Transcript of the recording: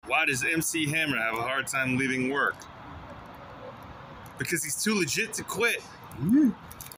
Why does MC Hammer have a hard time leaving work? Because he's too legit to quit.